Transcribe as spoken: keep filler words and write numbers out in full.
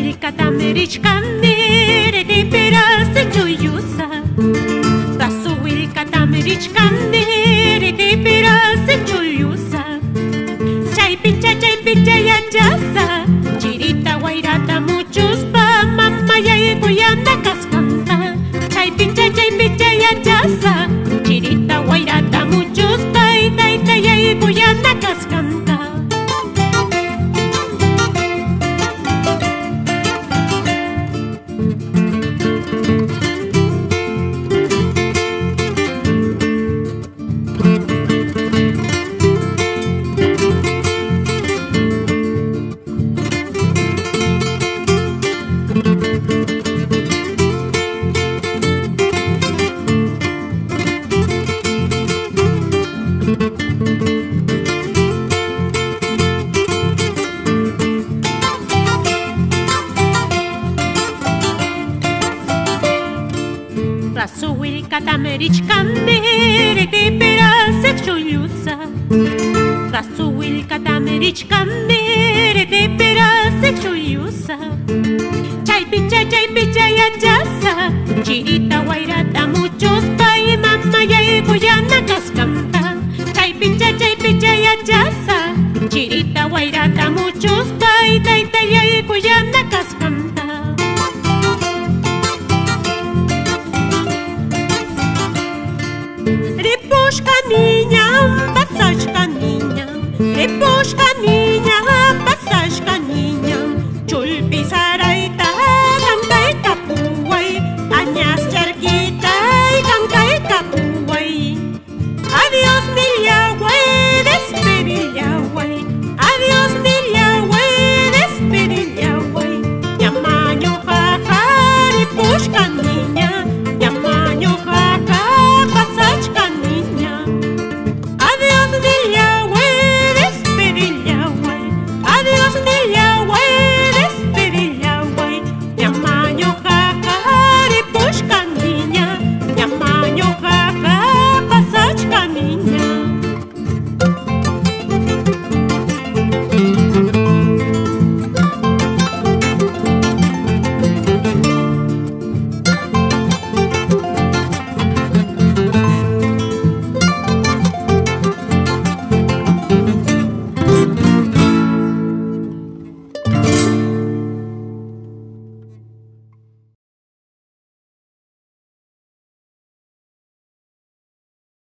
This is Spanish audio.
Rasuilkata merichkandere de perase chuyusa. Rasuilkata merichkandere de perase chuyusa. Chay picha chay picha ya chasa. Chirita guairata muchos pa mamá ya kuyanda kaskanta. Chay picha chay picha ya chasa. Chirita guairata muchos pa ita ita ya kuyanda kaskanta. Rasuilkata merichkandere de perase chuyusa. Rasuilkata merichkandere de perase chuyusa. Chay picha chay picha ya chasa. Chirita guairata muchos pay mamá ya kuyana kaskanta. Chay picha chay picha ya chasa. Chirita guairata muchos pay taita ya kuyana